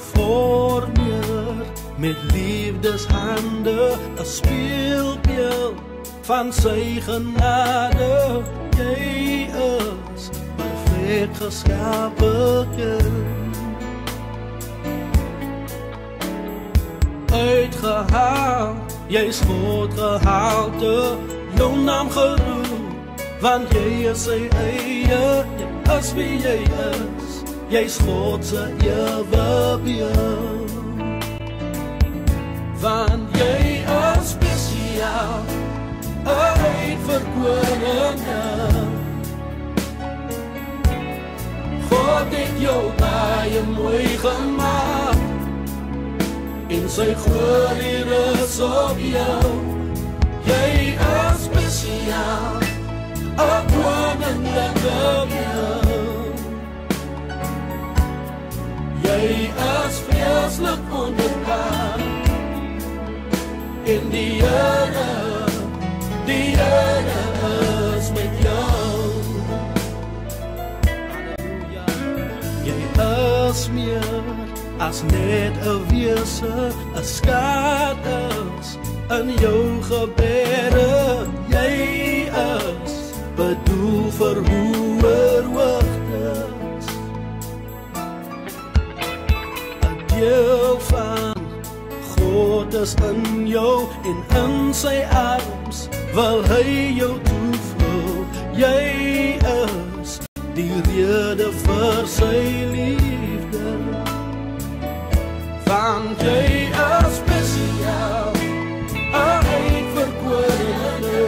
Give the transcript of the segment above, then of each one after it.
vorm je met liefdeshande, een speelbeeld van sy genade. Jy is perfect geskapen kind, uitgehaald, jy's God gehalte, jou naam geroep, want jy is sy eie, jy is wie jy is, jy's God se ewe beeld. Want jy is spesiaal, 'n uitverkorene. God het jou baie mooi gemaak, en sy glorie rus op jou. Jy is spesiaal, 'n koninklike beeld. Jy is vreeslik wonderbaar, en die Here is met jou. Jy is meer as net 'n wese, 'n skaat is in jou gebede. Jy is bedoel vir hoër hoogtes, 'n deel van God is in jou, en in sy arms wil hy jou toevlug. Jy is die rede vir sy liefde, want jy is spesiaal, 'n uitverkorene.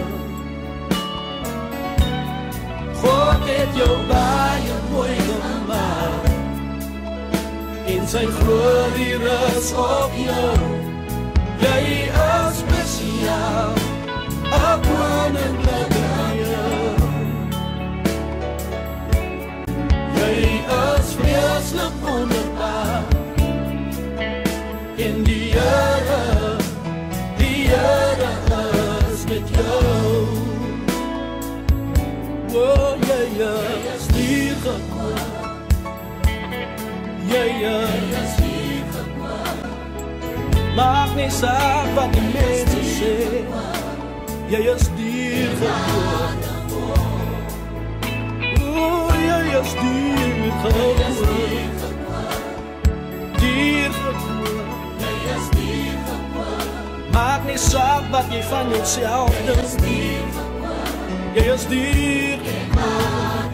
God het jou baie mooi gemaak, en sy glorie rus op jou. Jy is spesiaal, 'n koninklike beeld. Jy is vreeslik wonderbaar, en die Here is met jou. Oh, jy is hier gekomen, jy is hier gekomen. Maak nie saak wat die mense sê, jy is hier gekomen. Oh, jy is hier gekomen, hier gekomen. Maak nie saak wat jy van jouself dink, jy is hier gekomen.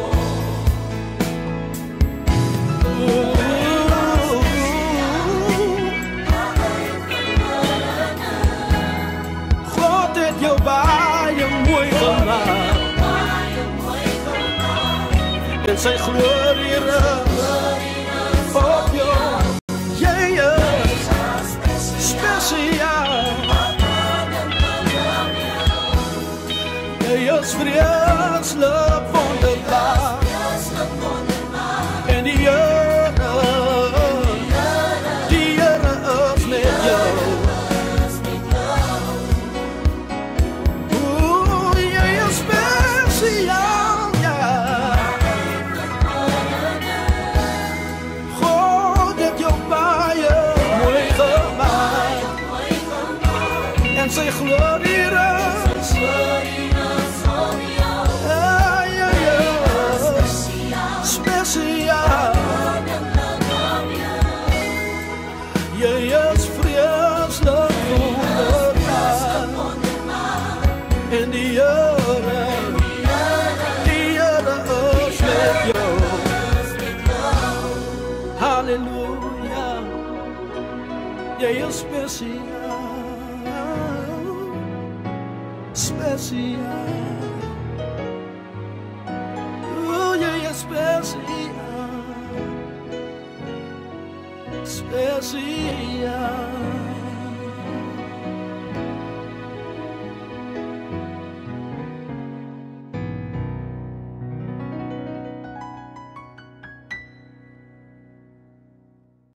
God het jou baie mooi gemaak, en sy glorie rus op jou. Jy is spesiaal, jy is vreeslik wonderbaar, en die Here is met jou. Oeh, jy is spesiaal, ja. God het jou baie mooi gemaak, en sy glorie rus op jou. Spesiaal, jy is vreeslik wonderbaar, en die Here is met jou. Halleluja, jy is spesiaal, spesiaal. Oh, jy is spesiaal, spesiaal.